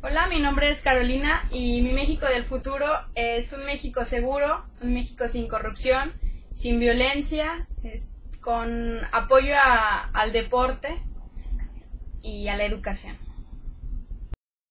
Hola, mi nombre es Carolina y mi México del futuro es un México seguro, un México sin corrupción, sin violencia, con apoyo al deporte y a la educación.